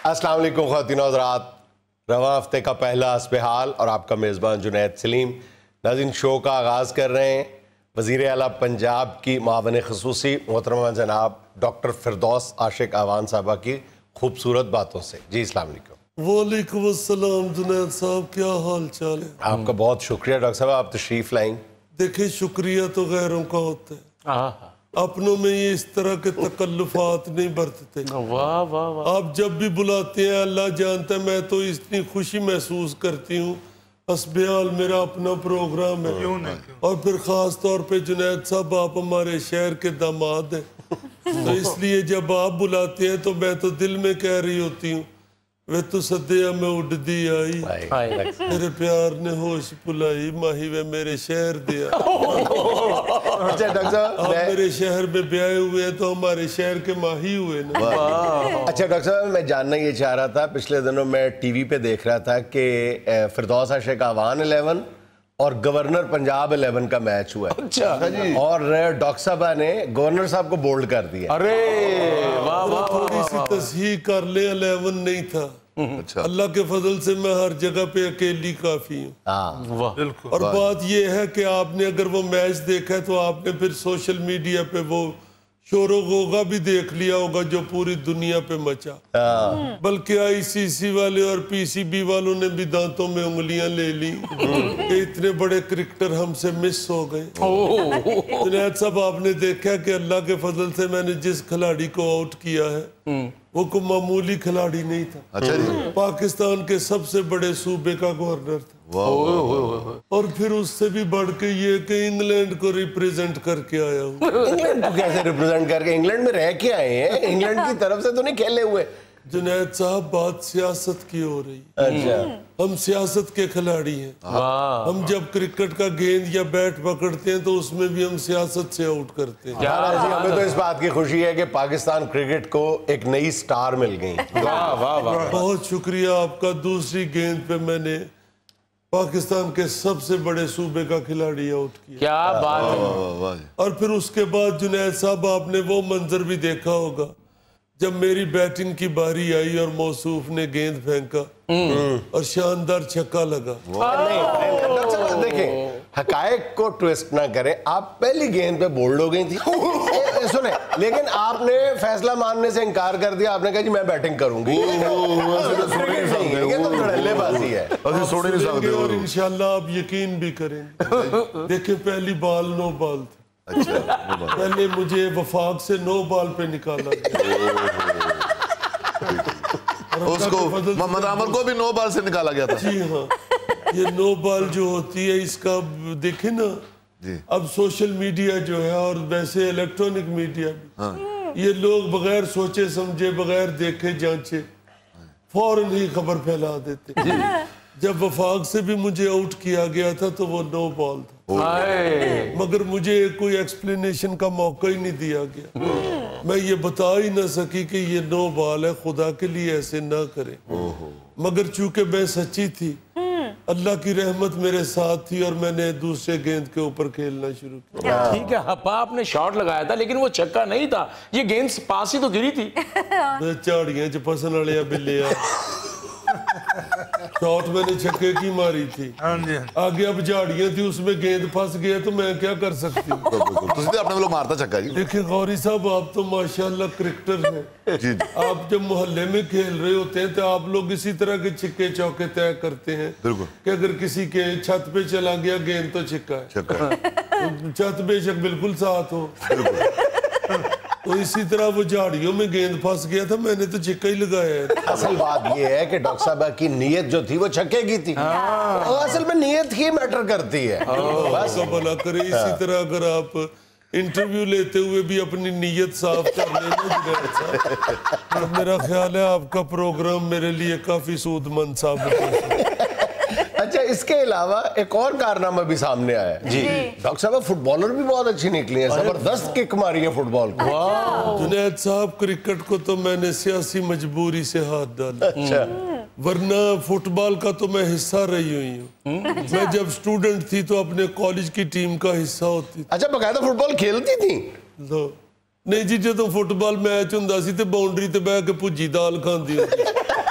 السلام علیکم خواتین و حضرات، رواں ہفتے کا پہلا حسب حال اور آپ کا میزبان جنید سلیم ناظرین شو کا آغاز کر رہے ہیں وزیر اعلیٰ پنجاب کی معاون خصوصی محترمہ جناب ڈاکٹر فردوس عاشق اعوان صاحبہ کی خوبصورت باتوں سے۔ جی السلام علیکم۔ وعلیکم السلام جنید صاحب، کیا حال چال ہے؟ آپ کا بہت شکریہ ڈاکٹر صاحب، آپ تشریف لائیں۔ دیکھیں شکریہ تو غیروں کا ہوتا ہے، اپنوں میں یہ اس طرح کے تکلفات نہیں برتتے۔ آپ جب بھی بلاتے ہیں اللہ جانتا ہے میں تو اتنی خوشی محسوس کرتی ہوں۔ حسب حال میرا اپنا پروگرام ہے، اور پھر خاص طور پہ جنید صاحب آپ ہمارے شہر کے داماد ہیں، تو اس لیے جب آپ بلاتے ہیں تو میں تو دل میں کہہ رہی ہوتی ہوں وہ تو سدیا میں اڈ دی آئی، میرے پیار نے ہوش پلائی، ماہی وہ میرے شہر دیا۔ آپ میرے شہر میں بیائے ہوئے ہیں تو ہمارے شہر کے ماہی ہوئے نا۔ اچھا ڈاکٹر صاحب، میں جاننا یہ چاہ رہا تھا، پچھلے دنوں میں ٹی وی پہ دیکھ رہا تھا کہ فردوس عاشق اعوان 11 اور گورنر پنجاب 11 کا میچ ہوا ہے، اور ڈاکٹر صاحبہ نے گورنر صاحب کو بولڈ کر دیا۔ تھوڑی سی تصحیح کر لیں، 11 نہیں تھا۔ اللہ کے فضل سے میں ہر جگہ پہ اکیلی کافی ہوں۔ اور بات یہ ہے کہ آپ نے اگر وہ میچ دیکھا ہے تو آپ نے پھر سوشل میڈیا پہ وہ شور و غوغا بھی دیکھ لیا ہوگا جو پوری دنیا پہ مچا، بلکہ آئی سی سی والے اور پی سی بی والوں نے بھی دانتوں میں انگلیاں لے لی کہ اتنے بڑے کرکٹر ہم سے مس ہو گئے۔ جنید صاحب آپ نے دیکھا کہ اللہ کے فضل سے میں نے جس کھلاڑی کو آؤٹ کیا ہے وہ کوئی معمولی کھلاڑی نہیں تھا، پاکستان کے سب سے بڑے صوبے کا گورنر تھا، اور پھر اس سے بھی بڑھ کے یہ کہ انگلینڈ کو ریپریزنٹ کر کے آیا ہوں۔ انگلینڈ کو کیسے ریپریزنٹ کر کے؟ انگلینڈ میں رہ کے آئے ہیں، انگلینڈ کی طرف سے تو نہیں کھیلے ہوئے۔ جنید صاحب بات سیاست کی ہو رہی، ہم سیاست کے کھلاڑی ہیں۔ ہم جب کرکٹ کا گیند یا بیٹ پکڑتے ہیں تو اس میں بھی ہم سیاست سے آؤٹ کرتے ہیں۔ ہمیں تو اس بات کی خوشی ہے کہ پاکستان کرکٹ کو ایک نئی سٹار مل گئی۔ بہت شکریہ آپ کا۔ دوسری گیند پہ میں نے پاکستان کے سب سے بڑے صوبے کا کھلاڑی آؤٹ کیا۔ کیا بات ہے۔ اور پھر اس کے بعد جنید صاحب آپ نے وہ منظر بھی دیکھا ہوگا جب میری بیٹنگ کی باری آئی اور موصوف نے گیند پھینکا اور شاندار چھکا لگا۔ دیکھیں حقائق کو ٹویسٹ نہ کریں، آپ پہلی گیند پہ بولڈ ہو گئی تھی، سنیں، لیکن آپ نے فیصلہ ماننے سے انکار کر دیا، آپ نے کہا جی میں بیٹنگ کروں گی۔ یہ تو دھڑلے بازی ہے، اور انشاءاللہ آپ یقین بھی کریں۔ دیکھیں پہلی بال نو بال تھی، پہلے مجھے وفاق سے 9 بال پہ نکالا گیا، اس کو محمد عامر کو بھی 9 بال سے نکالا گیا تھا۔ جی ہاں، یہ 9 بال جو ہوتی ہے اس کا دیکھیں نا، اب سوشل میڈیا جو ہے اور ویسے الیکٹرونک میڈیا بھی، یہ لوگ بغیر سوچے سمجھے، بغیر دیکھے جانچے فوراً ہی خبر پھیلا دیتے۔ جب وفاق سے بھی مجھے آؤٹ کیا گیا تھا تو وہ 9 بال تھا، مگر مجھے کوئی ایکسپلینیشن کا موقع ہی نہیں دیا گیا، میں یہ بتا ہی نہ سکی کہ یہ 9 بال ہے، خدا کے لیے ایسے نہ کریں۔ مگر چونکہ میں سچی تھی، اللہ کی رحمت میرے ساتھ تھی اور میں نے دوسرے گیند کے اوپر کھیلنا شروع کیا۔ ٹھیک ہے، ہپا آپ نے شاٹ لگایا تھا لیکن وہ چھکا نہیں تھا، یہ گیند پاس ہی تو گری تھی۔ چاڑیاں چ پسن والے بلیا شاٹ میں نے چھکے کی ماری تھی، آگے اب جھاڑیاں تھی، اس میں گیند پھنس گیا تو میں کیا کر سکتی ہوں۔ اپنے لوگ مارتا چھکا جی۔ دیکھیں غوری صاحب آپ تو ماشاءاللہ کرکٹر ہیں، آپ جب محلے میں کھیل رہے ہوتے ہیں تو آپ لوگ اسی طرح کے چھکے چوکے طے کرتے ہیں کہ اگر کسی کے چھت پہ چلا گیا گیند تو چھکا ہے، چھت بے شک بالکل ساتھ ہو، تو اسی طرح وہ جھاڑیوں میں گیند پھنس گیا تھا، میں نے تو چھکا ہی لگایا ہے۔ اصل بات یہ ہے کہ ڈاکٹر صاحبہ کی نیت جو تھی وہ چھکے کی تھی، اصل میں نیت ہی میٹر کرتی ہے۔ بس بھلا کرے، اسی طرح اگر آپ انٹرویو لیتے ہوئے بھی اپنی نیت صاف کر لینا، میرا خیال ہے آپ کا پروگرام میرے لیے کافی سود مند ثابت ہے۔ اچھا اس کے علاوہ ایک اور کارنامہ بھی سامنے آیا ہے۔ جی ڈاکٹر صاحب فٹ بالر بھی بہت اچھی نکلی ہیں، زبردست کک ماری ہے فٹ بال کو۔ جنید صاحب کرکٹ کو تو میں نے سیاسی مجبوری سے ہاتھ ڈالا، ورنہ فٹ بال کا تو میں حصہ رہی ہوئی ہوں۔ میں جب سٹوڈنٹ تھی تو اپنے کالج کی ٹیم کا حصہ ہوتی۔ اچھا باقاعدہ فٹ بال کھیلتی تھی؟ نہیں جی، جدوں فٹ بال میچ ہوندا سی تے باؤنڈری تے بیٹھ کے بھجی دال کھاندی ہوندی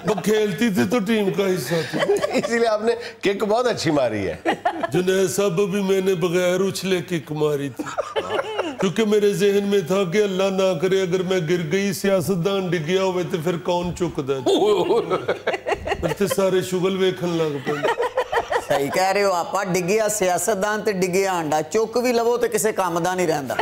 وہ کھیلتی تھی تو ٹیم کا حصہ تھی، اسی لیے آپ نے کک بہت اچھی ماری ہے۔ جنید صاحب بھی میں نے بغیر اچھلے کک ماری تھی، کیونکہ میرے ذہن میں تھا کہ اللہ نہ کرے اگر میں گر گئی سیاستدان ڈگیا ہوئے تو پھر کون چکدا پھر تے سارے شغل ویکھن لگ پے۔ صحیح کہہ رہے ہو آپا، ڈگیا سیاستدان تے ڈگیا انڈا، چک بھی لو تے کسے کام دا نہیں رہندا۔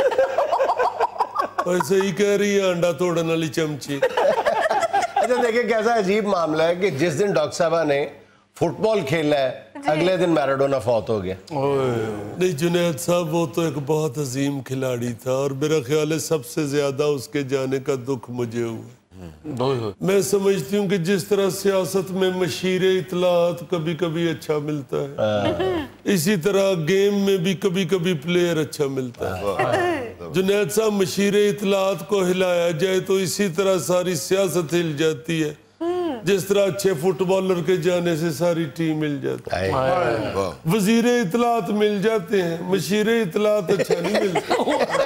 ایسے ہی کہہ رہی ہے انڈا توڑن والی چمچی۔ اچھا دیکھیں کیسا عجیب معاملہ ہے کہ جس دن ڈاکٹر صاحبہ نے فٹ بال کھیلا ہے اگلے دن میراڈونا فوت ہو گیا۔ نہیں جنید صاحب وہ تو ایک بہت عظیم کھلاڑی تھا اور میرا خیال ہے سب سے زیادہ اس کے جانے کا دکھ مجھے ہوا۔ میں سمجھتی ہوں کہ جس طرح سیاست میں مشیر اطلاعات کبھی کبھی اچھا ملتا ہے، اسی طرح گیم میں بھی کبھی کبھی پلیئر اچھا ملتا ہے۔ جنید صاحب مشیر اطلاعات کو ہلایا جائے تو اسی طرح ساری سیاست ہل جاتی ہے، جس طرح اچھے فٹ بالر کے جانے سے ساری ٹیم مل جاتی ہے۔ وزیر اطلاعات مل جاتے ہیں، مشیر اطلاعات اچھا نہیں ملتا۔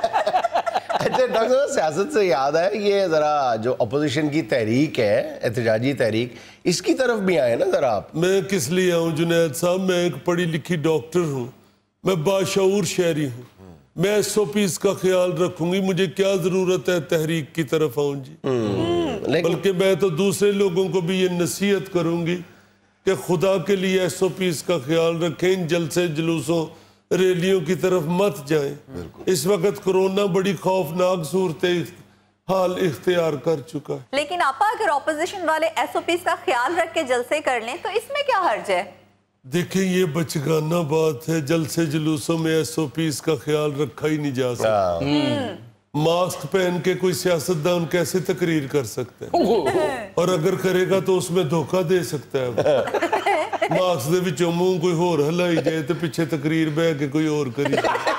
اچھا ڈاکٹر صاحب سیاست سے یاد ہے یہ ذرا جو اپوزیشن کی تحریک ہے، احتجاجی تحریک، اس کی طرف بھی آئے نا ذرا آپ۔ میں کس لیے آؤں جنید صاحب، میں ایک پڑھی لکھی ڈاکٹر ہوں، میں باشعور شہری ہوں، میں ایس او پیز کا خیال رکھوں گی، مجھے کیا ضرورت ہے تحریک کی طرف آؤں جی۔ بلکہ میں تو دوسرے لوگوں کو بھی یہ نصیحت کروں گی کہ خدا کے لیے ایس او پیز کا خیال رکھیں، ان جلسے جلوسوں ریلیوں کی طرف مت جائیں۔ اس وقت کرونا بڑی خوفناک صورت حال اختیار کر چکا ہے۔ لیکن آپا اگر اپوزیشن والے ایس او پیز کا خیال رکھ کے جلسے کر لیں تو اس میں کیا حرج ہے؟ دیکھیں یہ بچگانہ بات ہے، جلسے جلوسوں میں ایس او پیز کا خیال رکھا ہی نہیں جا سکتا۔ ماسک پہن کے کوئی سیاستدان کیسے تقریر کر سکتا ہے، اور اگر کرے گا تو اس میں دھوکہ دے سکتا ہے۔ ماسک دے وچوں منہ کوئی ہور ہلائی جائے تو پیچھے تقریر بہ کے کوئی اور کری جائے،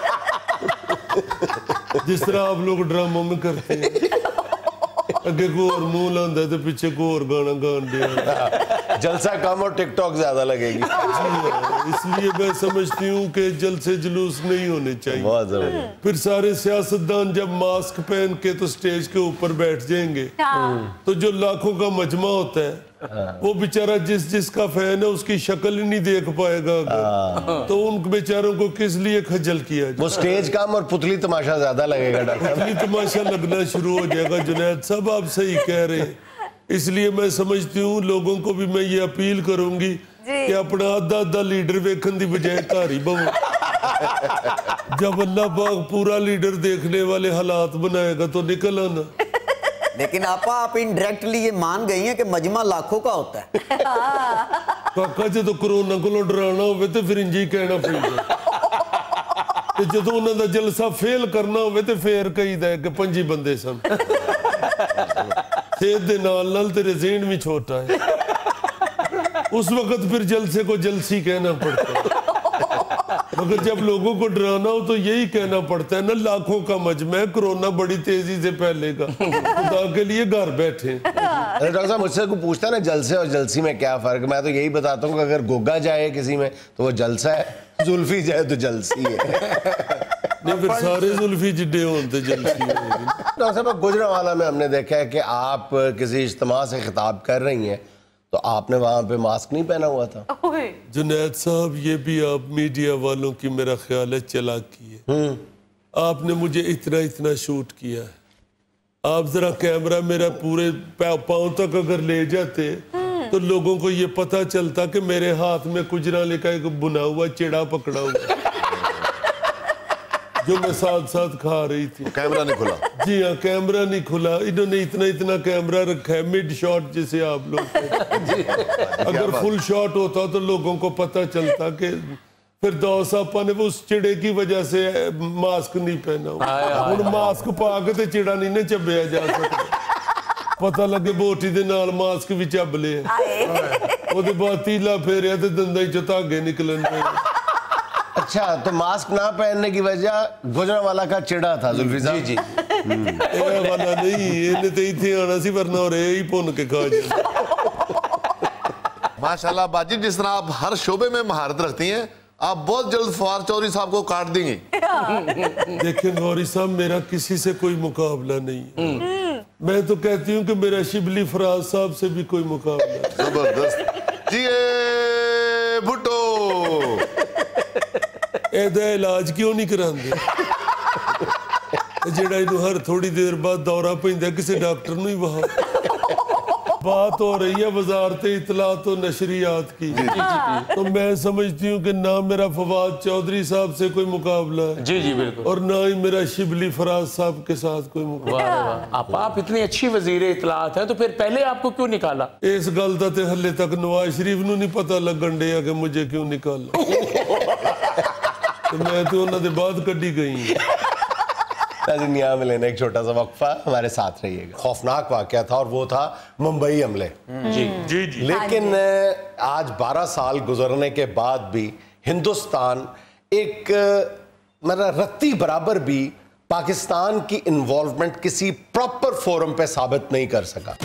جس طرح آپ لوگ ڈراموں میں کرتے ہیں، اگے کوئی اور منہ لاندا ہے تو پیچھے کوئی اور گانا گان دیا۔ جلسہ کم اور ٹک ٹاک زیادہ لگے گی۔ اس لیے میں سمجھتی ہوں کہ جلسے جلوس نہیں ہونے چاہیے۔ بہت ضروری۔ پھر سارے سیاستدان جب ماسک پہن کے تو سٹیج کے اوپر بیٹھ جائیں گے تو جو لاکھوں کا مجمع ہوتا ہے وہ بیچارہ جس کا فین ہے اس کی شکل ہی نہیں دیکھ پائے گا، تو ان بیچاروں کو کس لیے خجل کیا جائے؟ وہ سٹیج کم اور پتلی تماشا زیادہ لگے گا ڈاکٹر۔ پتلی تماشا لگنا شروع ہو جائے گا۔ جنید صاحب آپ صحیح کہہ رہے ہیں، اس لیے میں سمجھتی ہوں لوگوں کو بھی میں یہ اپیل کروں گی کہ اپنا آدھا لیڈر ویکھن دی بجائے گھر ہی بہو۔ جب اللہ پاک پورا لیڈر دیکھنے والے حالات بنائے گا تو نکل آنا۔ لیکن آپا آپ انڈائریکٹلی یہ مان گئی ہیں کہ مجمع لاکھوں کا ہوتا ہے۔ کاکا جے تو کرونا کو ڈرانا ہوئے تو پھر انجی کہنا پڑ جائے، جدو انہوں دا جلسہ فیل کرنا ہوئے تو پھر کہی دا ہے کہ 5 بندے سن، صحت دے نال تیرے ذہن میں چھوٹا ہے، اس وقت پھر جلسے کو جلسی کہنا پڑتا ہے۔ مگر جب لوگوں کو ڈرانا ہو تو یہی کہنا پڑتا ہے نا، لاکھوں کا مجمع ہے، کرونا بڑی تیزی سے پھیلے گا، خدا کے لیے گھر بیٹھیں۔ ڈاکٹر صاحب مجھ سے کوئی پوچھتا ہے نا جلسے اور جلسی میں کیا فرق، میں تو یہی بتاتا ہوں کہ اگر گوگا جائے کسی میں تو وہ جلسہ ہے، زلفی جائے تو جلسی ہے۔ نہیں پھر سارے زلفی جڈے ہوتے جلسی ہے۔ ڈاکٹر صاحب گجرانوالہ میں ہم نے دیکھا ہے کہ آپ کسی اجتماع سے خطاب کر رہی ہیں تو آپ نے وہاں پہ ماسک نہیں پہنا ہوا تھا۔ جنید صاحب یہ بھی آپ میڈیا والوں کی میرا خیال ہے چالاکی ہے، آپ نے مجھے اتنا شوٹ کیا ہے، آپ ذرا کیمرہ میرا پورے پاؤں تک اگر لے جاتے تو لوگوں کو یہ پتہ چلتا کہ میرے ہاتھ میں کجرا لے کا ایک بنا ہوا چڑا پکڑا ہوا جو میں ساتھ ساتھ کھا رہی تھی۔ کیمرہ نہیں کھلا؟ جی ہاں کیمرہ نہیں کھلا، انہوں نے اتنا کیمرہ رکھا ہے، مڈ شاٹ جسے آپ لوگ کہتے ہیں۔ اگر فل شاٹ ہوتا تو لوگوں کو پتہ چلتا کہ پھر دو صاحبہ نے وہ اس چڑے کی وجہ سے ماسک نہیں پہنا ہوا، ان ماسک پا کے تے چڑا نہیں نہ چبیا جا سکتا، پتہ لگے بوٹی دے نال ماسک بھی چب لے، وہ دے بعد تیلا پھیریا تے دندائی چو دھاگے نکلن پہ۔ اچھا تو ماسک نہ پہننے کی وجہ گجرانوالہ کا چڑا تھا زلفی صاحب؟ جی اے والا نہیں، انہیں تے ہی تھے آنا سی ورنہ اور اے ہی پون کے کھا جائے۔ ماشاءاللہ باجی جس طرح آپ ہر شعبے میں مہارت رکھتی ہیں، آپ بہت جلد فوار چوری صاحب کو کاٹ دیں گی۔ دیکھیں غوری صاحب میرا کسی سے کوئی مقابلہ نہیں ہے، میں تو کہتی ہوں کہ میرا شبلی فراز صاحب سے بھی کوئی مقابلہ ہے. زبردست جی بھٹو ایدہ علاج کیوں نہیں کراندے جڑا انہوں ہر تھوڑی دیر بعد دورہ پہندہ کسی ڈاکٹر نہیں وہاں. بات ہو رہی ہے وزارت اطلاعات و نشریات کی, تو میں سمجھتی ہوں کہ نہ میرا فواد چودھری صاحب سے کوئی مقابلہ ہے جی جی بالکل, اور نہ ہی میرا شبلی فراز صاحب کے ساتھ کوئی مقابلہ. آپ اتنی اچھی وزیر اطلاعات ہیں تو پھر پہلے آپ کو کیوں نکالا؟ اس گلتا تے ہلے تک نواز شریف نو نہیں پتہ لگن ڈیا کہ مجھے کیوں نکالا. میں تو انہوں نے بعد کڈی گئی. ناظرین یہاں میں لینا ایک چھوٹا سا وقفہ, ہمارے ساتھ رہیے گا. خوفناک واقعہ تھا اور وہ تھا ممبئی حملے. جی لیکن آج 12 سال گزرنے کے بعد بھی ہندوستان ایک رتی برابر بھی پاکستان کی انوالومنٹ کسی پراپر فورم پہ ثابت نہیں کر سکا.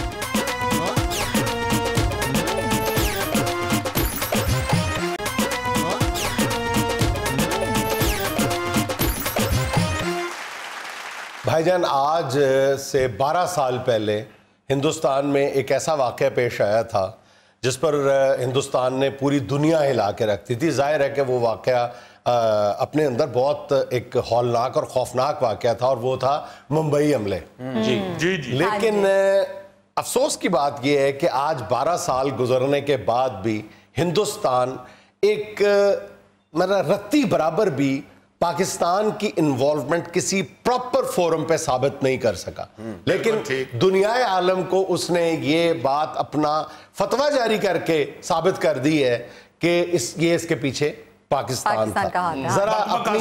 بھائی جان, آج سے 12 سال پہلے ہندوستان میں ایک ایسا واقعہ پیش آیا تھا جس پر ہندوستان نے پوری دنیا ہلا کے رکھتی تھی. ظاہر ہے کہ وہ واقعہ اپنے اندر بہت ایک ہولناک اور خوفناک واقعہ تھا, اور وہ تھا ممبئی حملے. لیکن افسوس کی بات یہ ہے کہ آج 12 سال گزرنے کے بعد بھی ہندوستان ایک رتی برابر بھی پاکستان کی انوالومنٹ کسی پراپر فورم پہ ثابت نہیں کر سکا. لیکن دنیا عالم کو اس نے یہ بات اپنا فتویٰ جاری کر کے ثابت کر دی ہے کہ یہ اس کے پیچھے پاکستان تھا. ذرا اپنی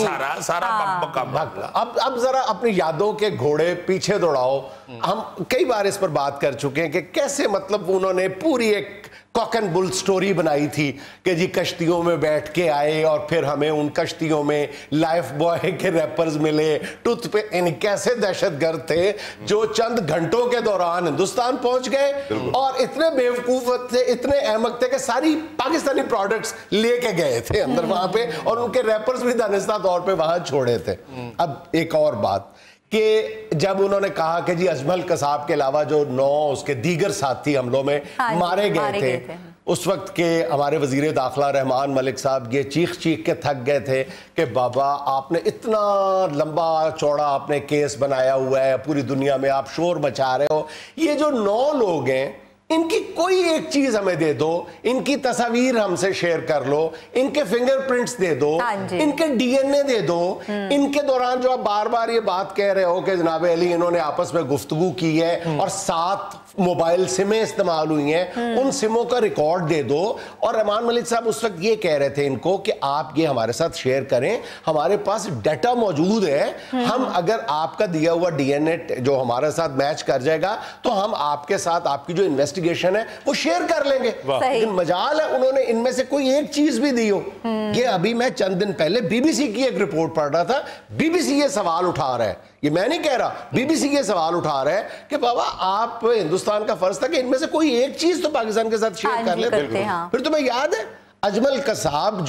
اب ذرا اپنی یادوں کے گھوڑے پیچھے دوڑاؤ. ہم کئی بار اس پر بات کر چکے ہیں کہ کیسے مطلب انہوں نے پوری ایک کاک اینڈ بل سٹوری بنائی تھی کہ جی کشتیوں میں بیٹھ کے آئے اور پھر ہمیں ان کشتیوں میں لائف بوائے کے ریپرز ملے, ٹوتھ پہ, یعنی کیسے دہشت گرد تھے جو چند گھنٹوں کے دوران ہندوستان پہنچ گئے اور اتنے بیوقوف تھے, اتنے احمق تھے کہ ساری پاکستانی پروڈکٹس لے کے گئے تھے اندر وہاں پہ, اور ان کے ریپرز بھی دانستہ طور پہ وہاں چھوڑے تھے. اب ایک اور بات کہ جب انہوں نے کہا کہ جی اجمل قصاب کے علاوہ جو 9 اس کے دیگر ساتھی حملوں میں مارے گئے تھے, اس وقت کے ہمارے وزیر داخلہ رحمان ملک صاحب یہ چیخ کے تھک گئے تھے کہ بابا آپ نے اتنا لمبا چوڑا آپ نے کیس بنایا ہوا ہے, پوری دنیا میں آپ شور مچا رہے ہو, یہ جو 9 لوگ ہیں ان کی کوئی ایک چیز ہمیں دے دو, ان کی تصاویر ہم سے شیئر کر لو, ان کے فنگر پرنٹس دے دو, ان کے ڈی این اے دے دو, ان کے دوران جو آپ بار بار یہ بات کہہ رہے ہو کہ جناب علی انہوں نے آپس میں گفتگو کی ہے اور 7 موبائل سمیں استعمال ہوئی ہیں, ان سموں کا ریکارڈ دے دو. اور رحمان ملک صاحب اس وقت یہ کہہ رہے تھے ان کو کہ آپ یہ ہمارے ساتھ شیئر کریں, ہمارے پاس ڈیٹا موجود ہے, ہم اگر آپ کا دیا ہوا ڈی این اے جو ہمارے ساتھ میچ کر جائے گا تو ہم آپ کے ساتھ آپ کی جو انویسٹیگیشن ہے وہ شیئر کر لیں گے. لیکن مجال ہے انہوں نے ان میں سے کوئی ایک چیز بھی دی ہو. یہ ابھی میں چند دن پہلے بی بی سی کی ایک رپورٹ پڑھ رہا تھا, بی بی سی یہ سوال اٹھا رہا ہے, یہ میں نہیں کہہ رہا, بی بی سی یہ سوال اٹھا رہا ہے کہ بابا آپ ہندوستان کا فرض تھا کہ ان میں سے کوئی ایک چیز تو پاکستان کے ساتھ شیئر کر لیں. پھر تمہیں یاد ہے اجمل قصاب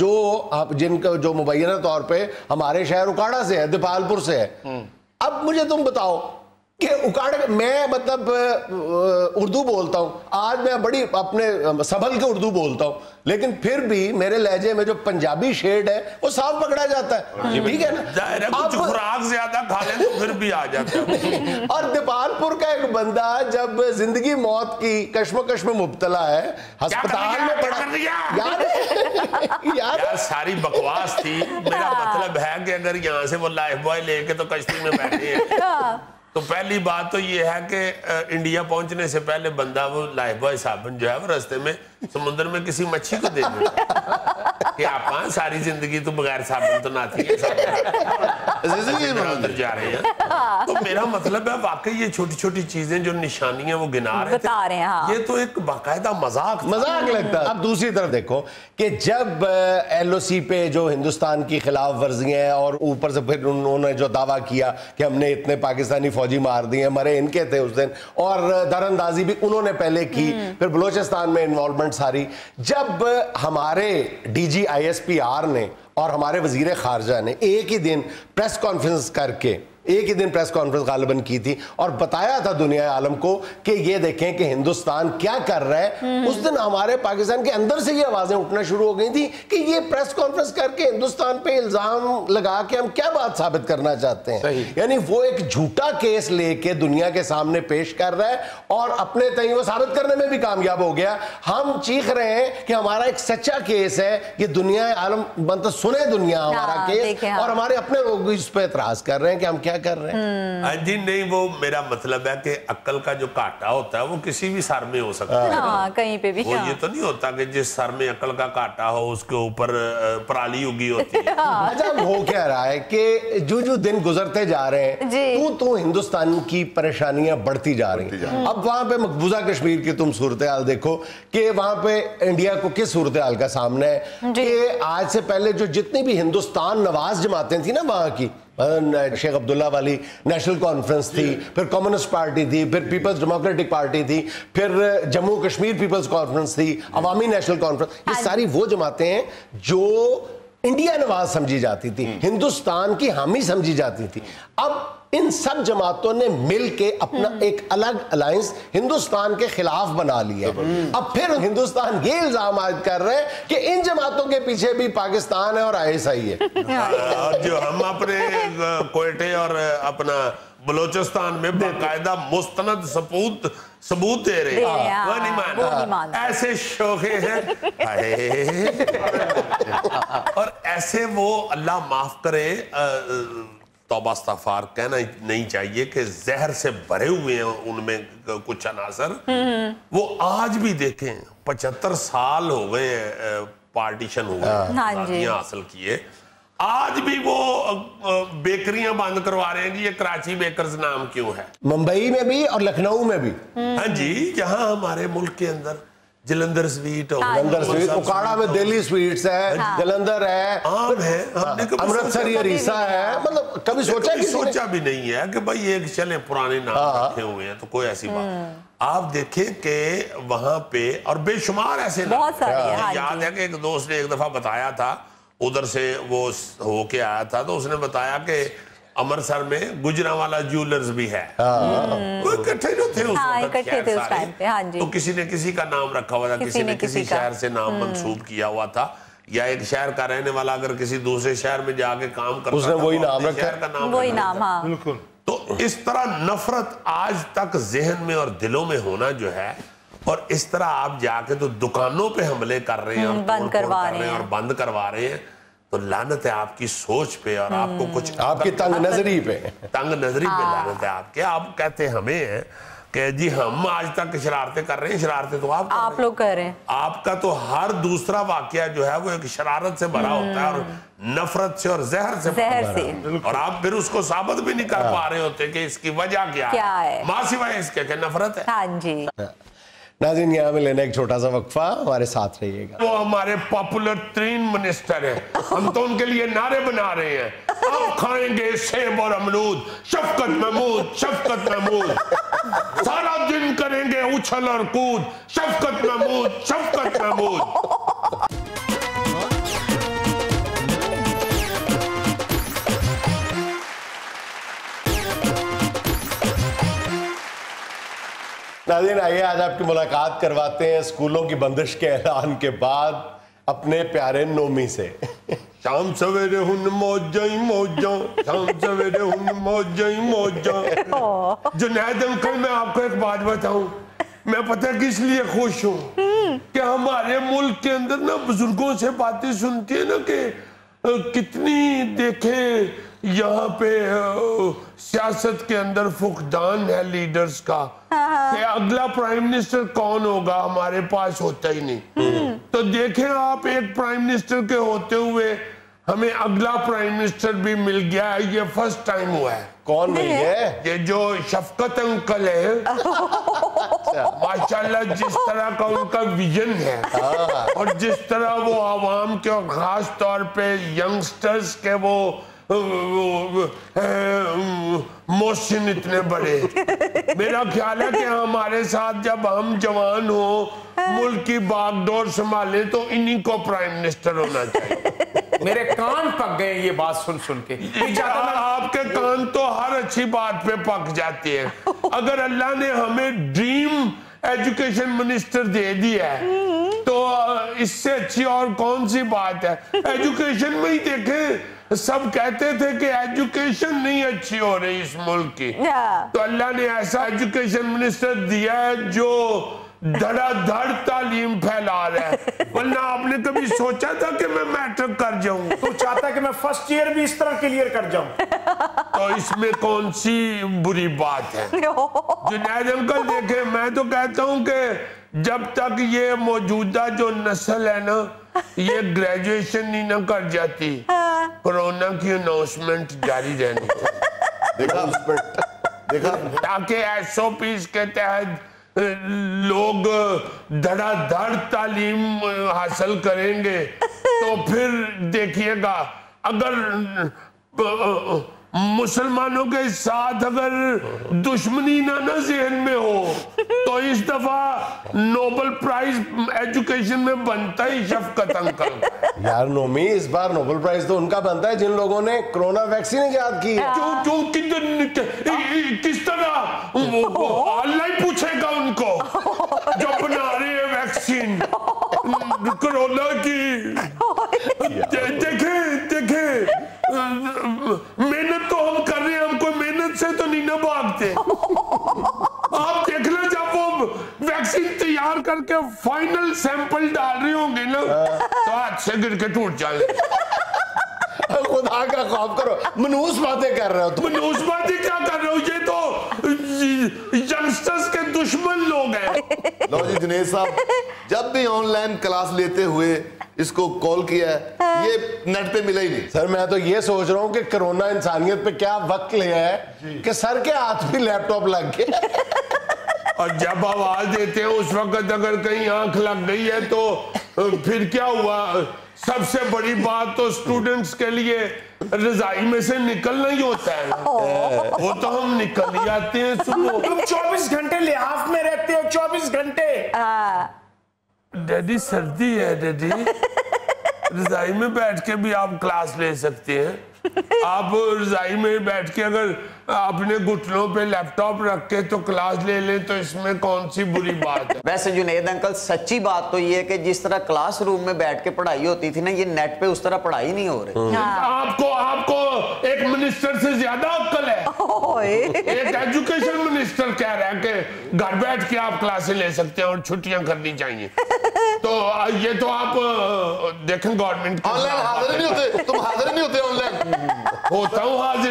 جن کا جو مبینہ طور پہ ہمارے شہر اکاڑا سے ہے, دیپال پور سے ہے, اب مجھے تم بتاؤ کہ اکاڑے میں مطلب اردو بولتا ہوں, آج میں بڑی اپنے سنبھل کے اردو بولتا ہوں, لیکن پھر بھی میرے لہجے میں جو پنجابی شیڈ ہے وہ صاف پکڑا جاتا ہے, ٹھیک ہے نا, کچھ خوراک زیادہ کھا لیں تو پھر بھی آ جاتا ہے. اور دیپال پور کا ایک بندہ جب زندگی موت کی کشمکش میں مبتلا ہے, ہسپتال میں پڑا, یار ساری بکواس تھی. میرا مطلب ہے کہ اگر یہاں سے وہ لائف بوائے لے کے تو کشتی میں بیٹھے ہیں تو پہلی بات تو یہ ہے کہ انڈیا پہنچنے سے پہلے بندہ وہ لائف بوائے صابن جو ہے وہ رستے میں سمندر میں کسی مچھی کو دے دیتا کہ آپ ساری زندگی تو بغیر صابن تو نہ تھی, ادھر جا رہے ہیں. تو میرا مطلب ہے واقعی یہ چھوٹی چھوٹی چیزیں جو نشانیاں وہ گنا رہے تھے, یہ تو ایک باقاعدہ مذاق لگتا ہے. اب دوسری طرف دیکھو کہ جب ایل او سی پہ جو ہندوستان کی خلاف ورزیاں ہیں اور اوپر سے پھر انہوں نے جو دعویٰ کیا کہ ہم نے اتنے پاکستانی فوجی مار دیے, مرے ان کے تھے اس دن, اور در اندازی بھی انہوں نے پہلے کی, پھر بلوچستان میں انوالومنٹ ساری. جب ہمارے D G I S P R نے اور ہمارے وزیر خارجہ نے ایک ہی دن پریس کانفرنس کر کے ایک ہی دن پریس کانفرنس غالباً کی تھی اور بتایا تھا دنیا عالم کو کہ یہ دیکھیں کہ ہندوستان کیا کر رہا ہے. اس دن ہمارے پاکستان کے اندر سے یہ آوازیں اٹھنا شروع ہو گئی تھی کہ یہ پریس کانفرنس کر کے ہندوستان پہ الزام لگا کے ہم کیا بات ثابت کرنا چاہتے ہیں. یعنی وہ ایک جھوٹا کیس لے کے دنیا کے سامنے پیش کر رہا ہے اور اپنے تئیں وہ ثابت کرنے میں بھی کامیاب ہو گیا. ہم چیخ رہے ہیں کہ ہمارا ایک سچا کیس ہے, یہ دنیا عالم بنتا سنے دنیا ہمارا کیس, اور ہمارے اپنے لوگ اس پہ اعتراض کر رہے ہیں کہ ہم کیا کر رہے ہیں. جی نہیں, وہ میرا مطلب ہے کہ عقل کا جو کانٹا ہوتا ہے وہ کسی بھی سر میں ہو سکتا ہے, کہیں پہ بھی. وہ یہ تو نہیں ہوتا کہ جس سر میں عقل کا کانٹا ہو اس کے اوپر پرالی اگی ہوتی ہے. اچھا ہو کیا رہا ہے کہ جو دن گزرتے جا رہے ہیں تو ہندوستان کی پریشانیاں بڑھتی جا رہی ہیں. اب وہاں پہ مقبوضہ کشمیر کی تم صورتحال دیکھو کہ وہاں پہ انڈیا کو کس صورتحال کا سامنا ہے کہ آج سے پہلے جو جتنی بھی ہندوستان نواز جماعتیں تھیں نا وہاں کی, شیخ عبداللہ والی نیشنل کانفرنس تھی, پھر کمیونسٹ پارٹی تھی, پھر پیپلز ڈیموکریٹک پارٹی تھی, پھر جموں کشمیر پیپلز کانفرنس تھی, عوامی نیشنل کانفرنس, یہ ساری وہ جماعتیں ہیں جو انڈیا نواز سمجھی جاتی تھی, ہندوستان کی حامی سمجھی جاتی تھی. اب ان سب جماعتوں نے مل کے اپنا ایک الگ الائنس ہندوستان کے خلاف بنا لیا. اب پھر ہندوستان یہ الزام عائد کر رہے ہیں کہ ان جماعتوں کے پیچھے بھی پاکستان ہے اور ISI ہے. اور جو ہم اپنے کوئٹے اور اپنا بلوچستان میں باقاعدہ مستند ثبوت دے رہے ہیں, وہ نہیں مانتے. ایسے شوخے ہیں اور ایسے وہ اللہ معاف کرے, توبہ استغفار کہنا نہیں چاہیے کہ زہر سے بھرے ہوئے ہیں ان میں کچھ عناصر. وہ آج بھی دیکھیں 75 سال ہو گئے ہیں پارٹیشن ہوئے, آزادیاں حاصل کیے, آج بھی وہ بیکریاں بند کروا رہے ہیں کہ یہ کراچی بیکرز نام کیوں ہے. ممبئی میں بھی اور لکھنؤ میں بھی. ہاں جی, جہاں ہمارے ملک کے اندر جلندر سویٹ, اکاڑا میں دہلی سویٹس ہے, جلندر ہے, عام ہے, امرتسر ہریسہ ہے. مطلب کبھی سوچا بھی نہیں ہے کہ بھائی ایک چلیں پرانے نام رکھے ہوئے ہیں تو کوئی ایسی بات. آپ دیکھیں کہ وہاں پہ اور بے شمار ایسے بہت سارے ہیں. یاد ہے کہ ایک دوست نے ایک دفعہ بتایا تھا, ادھر سے وہ ہو کے آیا تھا, تو اس نے بتایا کہ امرتسر میں گجرانوالا جیولرز بھی ہے. وہ اکٹھے جو تھے اس وقت, تو کسی نے کسی کا نام رکھا ہوا تھا, کسی نے کسی شہر سے نام منسوب کیا ہوا تھا, یا ایک شہر کا رہنے والا اگر کسی دوسرے شہر میں جا کے کام کرتا تھا وہی نام رکھا, وہی نام. بالکل. تو اس طرح نفرت آج تک ذہن میں اور دلوں میں ہونا جو ہے, اور اس طرح آپ جا کے تو دکانوں پہ حملے کر رہے ہیں اور بند کروا رہے ہیں اور بند کروا رہے ہیں, تو لعنت ہے آپ کی سوچ پہ اور آپ کو کچھ آپ کی تنگ نظری پہ لعنت ہے آپ کے. آپ کہتے ہمیں ہیں کہ جی ہم آج تک شرارتیں کر رہے ہیں, شرارتیں تو آپ لوگ کر رہے ہیں. آپ کا تو ہر دوسرا واقعہ جو ہے وہ ایک شرارت سے بھرا ہوتا ہے اور نفرت سے اور زہر سے, اور آپ پھر اس کو ثابت بھی نہیں کر پا رہے ہوتے کہ اس کی وجہ کیا ہے, ماں سوائے اس کے کہ نفرت ہے. ہاں جی. ناظرین یہاں میں لینا ایک چھوٹا سا وقفہ, ہمارے ساتھ رہیے گا. وہ ہمارے پاپولر ترین منسٹر ہیں, ہم تو ان کے لیے نعرے بنا رہے ہیں, آپ کھائیں گے سیب اور امرود, شفقت محمود, شفقت محمود, سارا دن کریں گے اچھل اور کود, شفقت محمود, شفقت محمود. ناظرین آئیے آج آپ کی ملاقات کرواتے ہیں اسکولوں کی بندش کے اعلان کے بعد اپنے پیارے نومی سے. شام سویرے ہن موجاں موجاں, شام سویرے ہن موجاں موجاں. جنید انکل میں آپ کو ایک بات بتاؤں, میں پتہ کس لیے خوش ہوں کہ ہمارے ملک کے اندر نا بزرگوں سے باتیں سنتی ہیں نا کہ کتنی دیکھیں یہاں پہ سیاست کے اندر فقدان ہے لیڈرز کا, کہ اگلا پرائم منسٹر کون ہوگا ہمارے پاس ہوتا ہی نہیں. تو دیکھیں آپ, ایک پرائم منسٹر کے ہوتے ہوئے ہمیں اگلا پرائم منسٹر بھی مل گیا ہے, یہ فرسٹ ٹائم ہوا ہے. کون مل گیا؟ یہ جو شفقت انکل ہے, ماشاءاللہ جس طرح کا ان کا ویژن ہے اور جس طرح وہ عوام کے اور خاص طور پہ ینگسٹرز کے وہ محسن اتنے بڑے, میرا خیال ہے کہ ہمارے ساتھ جب ہم جوان ہوں, ملک کی باغ ڈور سنبھالیں, تو انہی کو پرائم منسٹر ہونا چاہیے. میرے کان پک گئے یہ بات سن سن کے. آپ کے کان تو ہر اچھی بات پہ پک جاتے ہیں. اگر اللہ نے ہمیں ڈریم ایجوکیشن منسٹر دے دیا ہے تو اس سے اچھی اور کون سی بات ہے. ایجوکیشن میں ہی دیکھیں سب کہتے تھے کہ ایجوکیشن نہیں اچھی ہو رہی اس ملک کی, تو اللہ نے ایسا ایجوکیشن منسٹر دیا ہے جو دھڑا دھڑ تعلیم پھیلا رہا ہے. ورنہ آپ نے کبھی سوچا تھا کہ میں میٹرک کر جاؤں؟ تو چاہتا ہے کہ میں فرسٹ ایئر بھی اس طرح کلیئر کر جاؤں. تو اس میں کون سی بری بات ہے؟ جنید انکل دیکھیں, میں تو کہتا ہوں کہ جب تک یہ موجودہ جو نسل ہے نا یہ گریجویشن نہیں نہ کر جاتی, کورونا کی اناؤنسمنٹ جاری رہنی دیکھا تاکہ ایس او پیز کے تحت لوگ دھڑا دھڑ تعلیم حاصل کریں گے. تو پھر دیکھیے گا اگر مسلمانوں کے ساتھ اگر دشمنی نہ ذہن میں ہو تو اس دفعہ نوبل پرائز ایجوکیشن میں بنتا ہی شفقت انکل. یار نومی, اس بار نوبل پرائز تو ان کا بنتا ہے جن لوگوں نے کرونا ویکسین ایجاد کی ہے. کس طرح اللہ ہی پوچھے گا ان کو جو بنا رہے ہیں ویکسین کرونا کی. دیکھیں محنت تو ہم کر رہے ہیں, ہم کوئی محنت سے تو نہیں نہ بھاگتے. آپ دیکھ لیں جب وہ ویکسین تیار کر کے فائنل سیمپل ڈال رہے ہوں گے نا تو ہاتھ سے گر کے ٹوٹ جائیں. خدا کا خوف کرو, منوس باتیں کر رہے ہو تم. منوس باتیں کیا کر رہے ہو, یہ تو ینگسٹرز کے دشمن لوگ ہیں. لو جی جنید صاحب, جب بھی آن لائن کلاس لیتے ہوئے اس کو کال کیا ہے یہ نیٹ پہ ملا ہی نہیں. سر میں تو یہ سوچ رہا ہوں کہ کرونا انسانیت پہ کیا وقت لیا ہے کہ سر کے ہاتھ بھی لیپ ٹاپ لگ گیا. اور جب آواز دیتے ہیں اس وقت اگر کہیں آنکھ لگ گئی ہے تو پھر کیا ہوا. سب سے بڑی بات تو اسٹوڈنٹس کے لیے رضائی میں سے نکلنا ہی ہوتا ہے. وہ تو ہم نکل ہی آتے ہیں صبح. تم 24 گھنٹے لحاف میں رہتے ہو, 24 گھنٹے. ڈیڈی سردی ہے ڈیڈی, رضائی میں بیٹھ کے بھی آپ کلاس لے سکتے ہیں. آپ رضائی میں بیٹھ کے اگر اپنے گھٹنوں پہ لیپ ٹاپ رکھ کے تو کلاس لے لیں تو اس میں کون سی بری بات ہے. ویسے جنید انکل سچی بات تو یہ ہے کہ جس طرح کلاس روم میں بیٹھ کے پڑھائی ہوتی تھی نا, یہ نیٹ پہ اس طرح پڑھائی نہیں ہو رہی. آپ کو ایک منسٹر سے زیادہ عقل ہے. ایک ایجوکیشن منسٹر کہہ رہا ہے کہ گھر بیٹھ کے آپ کلاسیں لے سکتے ہیں اور چھٹیاں کرنی چاہیے. تو یہ تو آپ دیکھیں گورنمنٹ آن لائن حاضر نہیں ہوتے, تم حاضر نہیں ہوتے آن لائن. ہوتا ہوں حاضر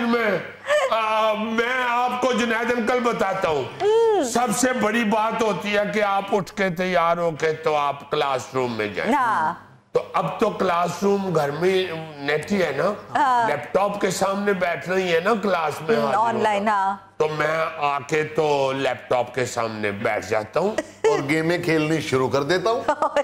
میں آپ کو جنید انکل بتاتا ہوں, سب سے بڑی بات ہوتی ہے کہ آپ اٹھ کے تیار ہو کے تو آپ کلاس روم میں جائیں. تو اب تو کلاس روم گھر میں نیٹ ہی ہے نا, لیپ ٹاپ کے سامنے بیٹھنا ہی ہے نا کلاس میں آن لائن. تو میں آ کے تو لیپ ٹاپ کے سامنے بیٹھ جاتا ہوں اور گیمیں کھیلنی شروع کر دیتا ہوں.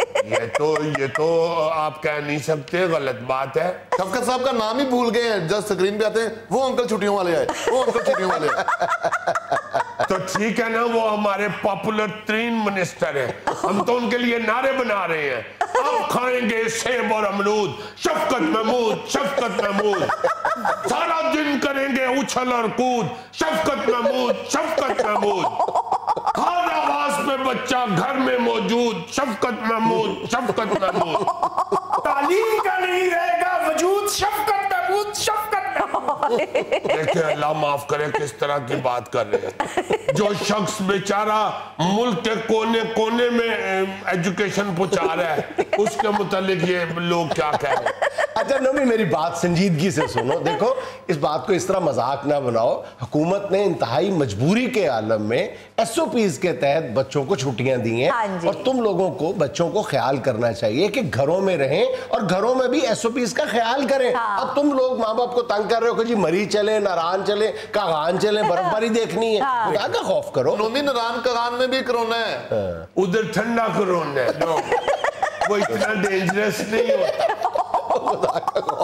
یہ تو آپ کہہ نہیں سکتے, غلط بات ہے. شفقت صاحب کا نام ہی بھول گئے ہیں, جب سکرین پہ آتے ہیں وہ انکل چھٹیوں والے آئے, وہ انکل چھٹیوں والے آئے. تو ٹھیک ہے نا, وہ ہمارے پاپولر ترین منسٹر ہیں, ہم تو ان کے لیے نعرے بنا رہے ہیں. آپ کھائیں گے سیب اور امرود, شفقت محمود, شفقت محمود. سارا دن کریں گے اچھل اور کود, شفقت محمود, شفقت محمود. ہر آواز پہ بچہ گھر میں موجود, شفقت محمود, شفقت محمود. تعلیم کا نہیں رہے گا وجود, شفقت محمود, شفقت محمود. دیکھیں اللہ معاف کرے کس طرح کی بات کر رہے ہیں. جو شخص بیچارہ ملک کے کونے کونے میں ایجوکیشن پہنچا رہا ہے, اس کے متعلق یہ لوگ کیا کہہ رہے ہیں. اچھا نومی میری بات سنجیدگی سے سنو. دیکھو اس بات کو اس طرح مذاق نہ بناؤ. حکومت نے انتہائی مجبوری کے عالم میں ایس او پیز کے تحت بچوں کو چھٹیاں دی ہیں, اور تم لوگوں کو بچوں کو خیال کرنا چاہیے کہ گھروں میں رہیں اور گھروں میں بھی ایس او پیز کا خیال کریں. اب تم لوگ ماں باپ کو تنگ کر رہے ہو کہ جی مری چلیں, ناران چلیں, کاغان چلیں, برف باری دیکھنی ہے. خدا کا خوف کرو. نومی ناران کاغان میں بھی کرونا ہے, ادھر ٹھنڈا کرونا ہے, وہ اتنا ڈینجرس نہیں ہوتا.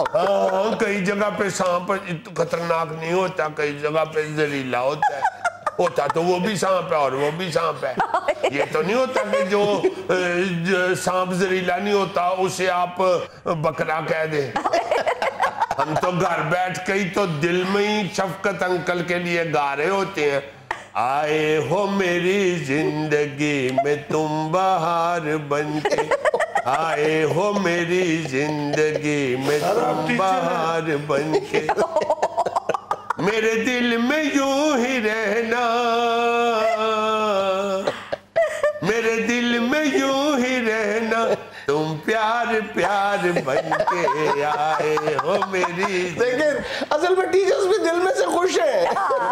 ہاں کئی جگہ پہ سانپ خطرناک نہیں ہوتا, کئی جگہ پہ زہریلا ہوتا ہے. होता तो वो भी सांप है और वो भी सांप है। ये तो नहीं होता कि जो सांप जहरीला नहीं होता उसे आप बकरा कह दे। हम तो घर बैठ के ही तो दिल में ही शफकत अंकल के लिए गा रहे होते हैं, आए हो मेरी जिंदगी में तुम बहार बनके, आए हो मेरी जिंदगी में तुम बहार बनके, मेरे दिल में यूं ही रहना, मेरे दिल में यूं ही रहना, तुम प्यार प्यार बनके आए हो मेरी। लेकिन असल में टीचर्स भी दिल में से खुश हैं।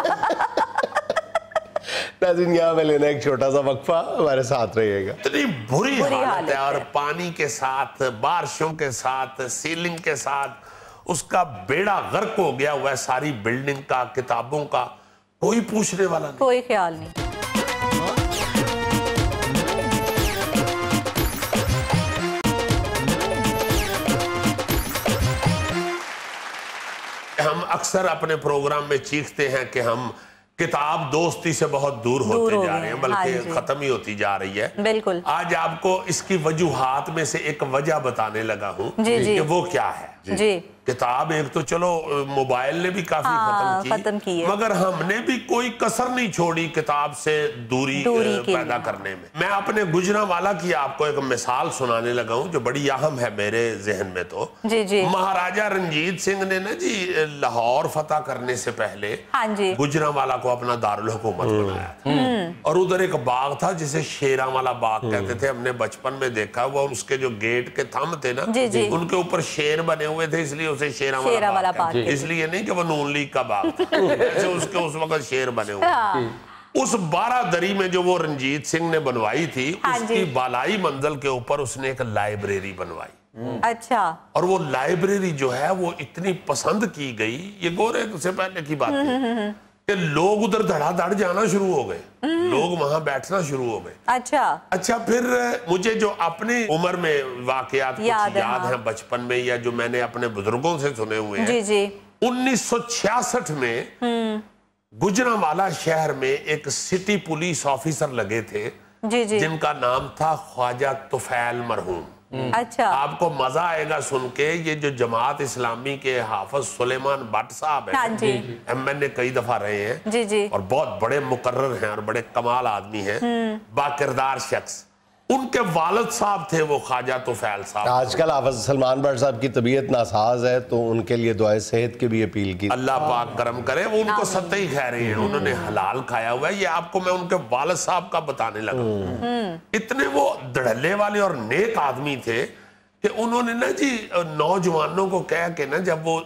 नाज़रीन, यहाँ में लेना एक छोटा सा वक्फा, हमारे साथ रहिएगा। इतनी बुरी हालत है और पानी के साथ, बारिशों के साथ, सीलिंग के साथ उसका बेड़ा गर्क हो गया हुआ है, सारी बिल्डिंग का, किताबों का, कोई पूछने वाला नहीं, कोई ख्याल नहीं। हम अक्सर अपने प्रोग्राम में चीखते हैं कि हम किताब दोस्ती से बहुत दूर होते जा रहे हैं, बल्कि खत्म ही होती जा रही है। बिल्कुल। आज आपको इसकी वजूहात में से एक वजह बताने लगा हूं कि वो क्या है। जी। किताब एक तो चलो मोबाइल ने भी काफी खत्म की है, मगर हमने भी कोई कसर नहीं छोड़ी किताब से दूरी पैदा करने में। मैं अपने गुजरांवाला की आपको एक मिसाल सुनाने लगा हूं जो बड़ी अहम है मेरे जहन में। तो जी। महाराजा रंजीत सिंह ने ना जी लाहौर फतह करने से पहले गुजरांवाला को अपना दारुल हुकूमत बनाया था, और उधर एक बाग था जिसे शेरांवाला बाग कहते थे। हमने बचपन में देखा, वो उसके जो गेट के थंब थे ना, उनके ऊपर शेर बने हुए थे, इसलिए उसे शेरांवाला बाग, इसलिए नहीं कि वो नून लीग का बाग था, ऐसे उसके उस वक्त शेर बने हुए। उस 12 दरी में जो वो रंजीत सिंह ने बनवाई थी, उसकी बालाई मंजिल के ऊपर उसने एक लाइब्रेरी बनवाई। अच्छा। और वो लाइब्रेरी जो है वो इतनी पसंद की गई, ये गोरे से पहले की बात है, कि लोग उधर धड़ाधड़ जाना शुरू हो गए, लोग वहां बैठना शुरू हो गए। अच्छा, फिर मुझे जो अपनी उम्र में वाकयात याद है बचपन में, या जो मैंने अपने बुजुर्गों से सुने हुए हैं, 1966 में गुजरांवाला शहर में एक सिटी पुलिस ऑफिसर लगे थे जिनका नाम था ख्वाजा तुफैल मरहूम। अच्छा। आपको मजा आएगा सुन के, ये जो जमात इस्लामी के हाफिज सुलेमान भट्ट साहब हैं, MNA कई दफा रहे हैं और बहुत बड़े मुकर्रर हैं और बड़े कमाल आदमी हैं, बाकिरदार शख्स। उनके वालिद साहब थे वो ख्वाजा तुफैल साहब। आजकल हाफिज सलमान भट्ट साहब की तबीयत नासाज है, तो उनके लिए दुआए सेहत की भी अपील की। अल्लाह पाक करम करे, वो उनको सत्ते ही खा रहे हैं, उन्होंने हलाल खाया हुआ है। ये आपको मैं उनके वालिद साहब का बताने लगा। इतने वो धड़ल्ले वाले और नेक आदमी थे कि उन्होंने ना जी नौजवानों को कह के ना, जब वो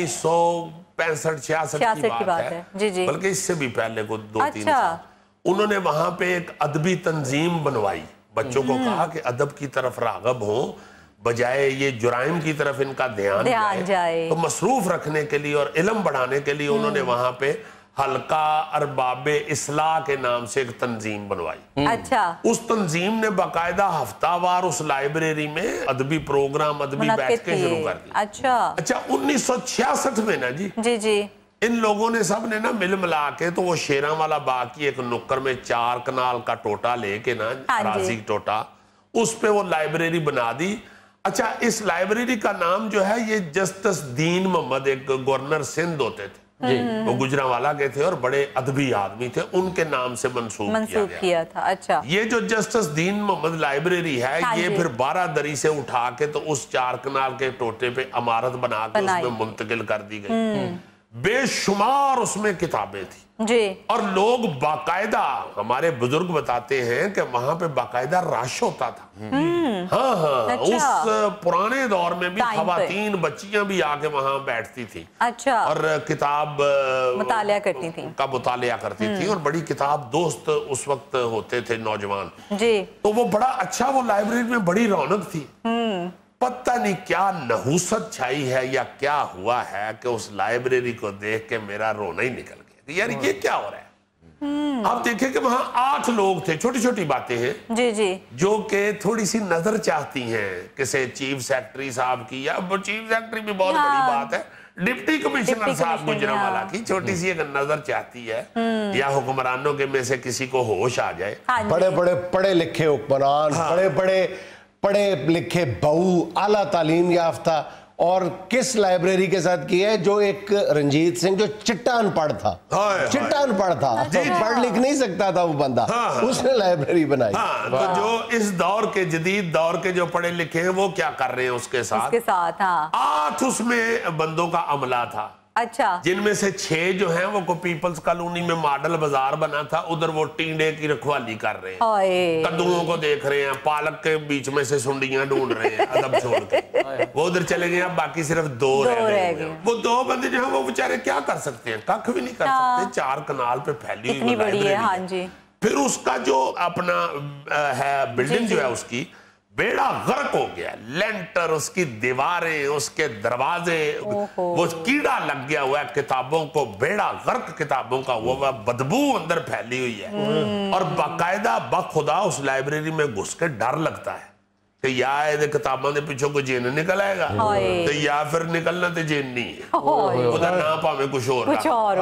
1965-66 की बात है, बल्कि इससे भी पहले को 2-3 साल, उन्होंने वहां पे एक अदबी तंजीम बनवाई। बच्चों को कहा कि अदब की तरफ रागब हो, बजाय ये जुराइम की तरफ इनका ध्यान जाए। तो मसरूफ रखने के लिए और इल्म बढ़ाने के लिए उन्होंने वहां पे हल्का अरबाबे इस्लाह के नाम से एक तंजीम बनवाई। अच्छा। उस तंजीम ने बाकायदा हफ्तावार उस लाइब्रेरी में अदबी प्रोग्राम, अदबी बैठकें शुरू कर दी। अच्छा। 1966 में ना जी इन लोगों ने सब ने ना मिल मिला के, तो वो शेरांवाला बाग की एक नुक्कर में 4 कनाल का टोटा लेके ना, राजी टोटा, उस पे वो लाइब्रेरी बना दी। अच्छा, इस लाइब्रेरी का नाम जो है, ये जस्टिस दीन मोहम्मद, एक गवर्नर सिंध होते थे, वो गुजरांवाला के थे और बड़े अदबी आदमी थे, उनके नाम से मंसूब किया था। अच्छा। ये जो जस्टिस दीन मोहम्मद लाइब्रेरी है, ये फिर 12 दरी से उठा के तो उस 4 कनाल के टोटे पे इमारत बना के उसमें मुंतकिल कर दी गई। बेशुमार उसमें किताबें थी जी, और लोग बाकायदा, हमारे बुजुर्ग बताते हैं कि वहां पे बाकायदा रश होता था। हाँ, अच्छा। उस पुराने दौर में भी खवातीन, बच्चियां भी आके वहां बैठती थी। अच्छा। और किताब मुतालिया करती थी, मुतालिया करती थी, और बड़ी किताब दोस्त उस वक्त होते थे नौजवान जी। तो वो बड़ा अच्छा, वो लाइब्रेरी में बड़ी रौनक थी। पता नहीं क्या नहूसत छाई है या क्या हुआ है कि उस लाइब्रेरी को देख के मेरा रोना ही निकल गया। यार ये क्या हो रहा है? आप देखें कि वहां 8 लोग थे, छोटी छोटी बातें हैं जी जी, जो कि थोड़ी सी नजर चाहती हैं किसी चीफ सेक्रेटरी साहब की, या चीफ सेक्रेटरी भी बहुत बड़ी बात है, डिप्टी कमिश्नर साहब गुजरांवाला की छोटी सी एक नजर चाहती है या हुक्मरानों के में से किसी को होश आ जाए। बड़े बड़े पढ़े लिखे हुक्मरान, बड़े बड़े पढ़े लिखे बहू, आला तालीम याफ्ता, और किस लाइब्रेरी के साथ की है? जो एक रंजीत सिंह जो चिट्टा अनपढ़ था, चिट्टा अनपढ़ था, पढ़ लिख नहीं सकता था वो बंदा, उसने लाइब्रेरी बनाई। तो जो इस दौर के जदीद दौर के जो पढ़े लिखे हैं वो क्या कर रहे हैं उसके साथ? 8 उसमें बंदों का अमला था। अच्छा। जिनमें से 6 जो हैं वो को पीपल्स कॉलोनी में मॉडल बाजार बना था, उधर वो टींडे की रखवाली कर रहे हैं, कद्दुओं को देख रहे हैं, पालक के बीच में से सुंडियां ढूंढ रहे हैं अदब छोड़ के, वो उधर चले गए। अब बाकी सिर्फ 2 रह गए। वो 2 बंदे जो हैं वो बेचारे क्या कर सकते हैं? कख भी नहीं कर सकते। 4 कनाल पे फैली हुई लाइब्रेरी है। फिर उसका जो अपना है बिल्डिंग जो है उसकी बेड़ा गर्क हो गया, लेंटर, उसकी दीवारें, उसके दरवाजे, वो कीड़ा लग गया हुआ है किताबों को, बेड़ा गर्क किताबों का हुआ, बदबू अंदर फैली हुई है। और बाकायदा बखुदा उस लाइब्रेरी में घुस के डर लगता है कि या ये किताबों के पीछे कोई जिन निकल आएगा, तो या फिर निकलना तो जिन नहीं है, उधर ना पावे कुछ और।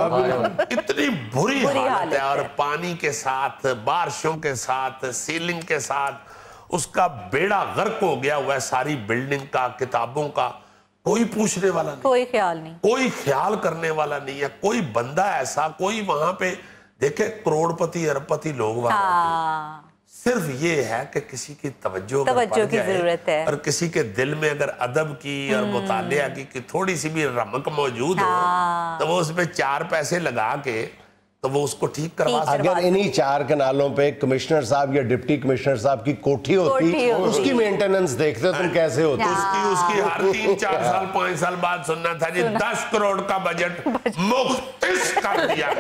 इतनी बुरी हालत है। और पानी के साथ, बारिशों के साथ, सीलिंग के साथ उसका बेड़ा गर्क हो गया हुआ है, सारी बिल्डिंग का, किताबों का। कोई पूछने वाला नहीं, कोई ख्याल नहीं, कोई ख्याल करने वाला नहीं है, कोई बंदा ऐसा, कोई वहां पे देखे करोड़पति अरबपति लोग वहां सिर्फ ये है कि किसी की तवज्जो की जरूरत है, और किसी के दिल में अगर अदब की और मुतालिया की थोड़ी सी भी रमक मौजूद हो तो वो उसमें 4 पैसे लगा के तो वो उसको ठीक करवा। अगर इन्हीं 4 कनालों पे कमिश्नर साहब या डिप्टी कमिश्नर साहब की कोठी होती, उसकी मेंटेनेंस देखते तुम कैसे होती? उसकी हर 3-4 साल 5 साल बाद सुनना था जी 10 करोड़ का बजट मुख्तिस कर दिया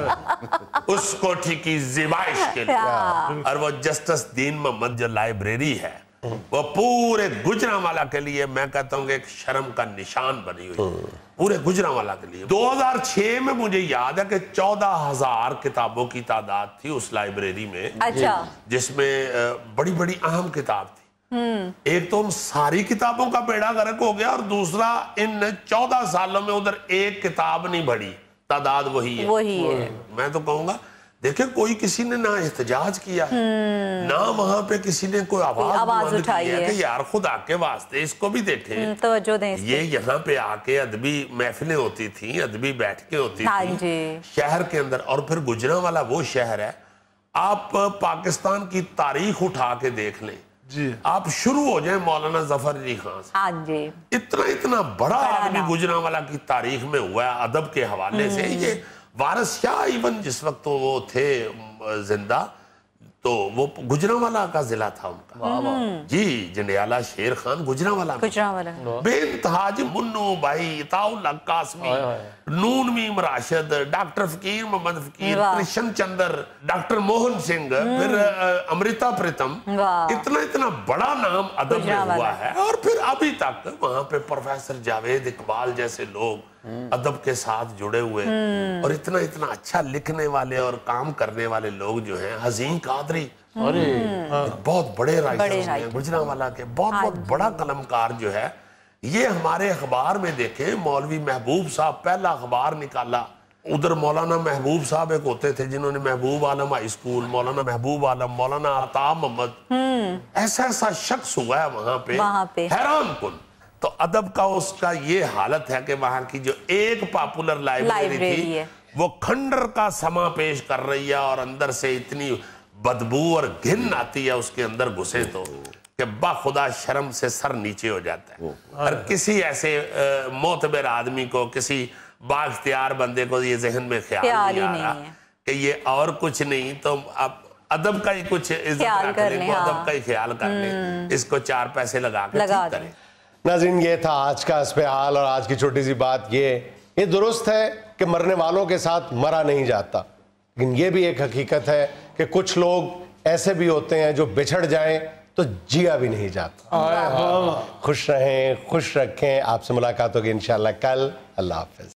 गया उस कोठी की ज़िबाइश के लिए। और वो जस्टिस दीन मोहम्मद जो लाइब्रेरी है वो पूरे गुजरांवाला के लिए मैं कहता हूँ कि एक शर्म का निशान बनी हुई है, पूरे गुजरांवाला के लिए। 2006 में मुझे याद है कि 14,000 किताबों की तादाद थी उस लाइब्रेरी में। अच्छा। जिसमें बड़ी बड़ी अहम किताब थी। एक तो उन सारी किताबों का बेड़ा गर्क हो गया, और दूसरा इन 14 सालों में उधर एक किताब नहीं बढ़ी, तादाद वही है। मैं तो कहूंगा देखे कोई किसी ने ना एहतजाज किया है, ना वहां पे किसी ने कोई आवाज उठाई है कि यार खुदा के वास्ते इसको भी देखें, तवज्जो दें। ये यहाँ पे आके अदबी महफिलें होती थी, अदबी बैठकें होती थी शहर के अंदर। और फिर गुजरांवाला वो शहर है, आप पाकिस्तान की तारीख उठा के देख लें जी, आप शुरू हो जाए मौलाना जफर अली खान से। हाँ जी। इतना बड़ा आदमी गुजरांवाला की तारीख में हुआ है अदब के हवाले से। ये वारिस शाह इवन जिस वक्त तो वो थे जिंदा, तो वो गुजरांवाला का जिला था उनका। जी, जंडियाला शेर खान गुजरांवाला बेइंतहा मुन्नू भाई, इताउल्लाह कासमी, नून मीम राशिद, डॉक्टर फकीर मोहम्मद फकीर, कृष्ण चंद्र, डॉक्टर मोहन सिंह, फिर अमृता प्रीतम, इतना बड़ा नाम अदब में हुआ है। और फिर अभी तक वहां पे प्रोफेसर जावेद इकबाल जैसे लोग अदब के साथ जुड़े हुए, और इतना अच्छा लिखने वाले और काम करने वाले लोग जो हैं, हसीन कादरी बहुत बड़े राइटर्स हैं गुजरांवाला के, बहुत बड़ा कलमकार जो है। ये हमारे अखबार में देखें, मौलवी महबूब साहब पहला अखबार निकाला, उधर मौलाना महबूब साहब एक होते थे जिन्होंने महबूब आलम हाई स्कूल, मौलाना महबूब आलम, मौलाना अता मोहम्मद, ऐसा शख्स हुआ है वहां पे हैरान कुन। तो अदब का उसका ये हालत है कि वहां की जो एक पॉपुलर लाइब्रेरी थी वो खंडर का समा पेश कर रही है, और अंदर से इतनी बदबू और घिन आती है उसके अंदर घुसे तो कि बाखुदा शर्म से सर नीचे हो जाता है। और किसी ऐसे मोतबर आदमी को, किसी बाख्तियार बंदे को ये जहन में ख्याल नहीं आ रहा कि ये और कुछ नहीं तो अब अदब का ही कुछ इज्जत रख ले, अदब का ही ख्याल कर ले, इसको 4 पैसे लगा के ठीक करें। नाज़रीन, ये था आज का अस्पहाल, और आज की छोटी सी बात ये दुरुस्त है कि मरने वालों के साथ मरा नहीं जाता, लेकिन ये भी एक हकीकत है कि कुछ लोग ऐसे भी होते हैं जो बिछड़ जाएं तो जिया भी नहीं जाता। खुश रहें, खुश रखें। आपसे मुलाकात होगी इंशाल्लाह कल। अल्लाह हाफ़िज़।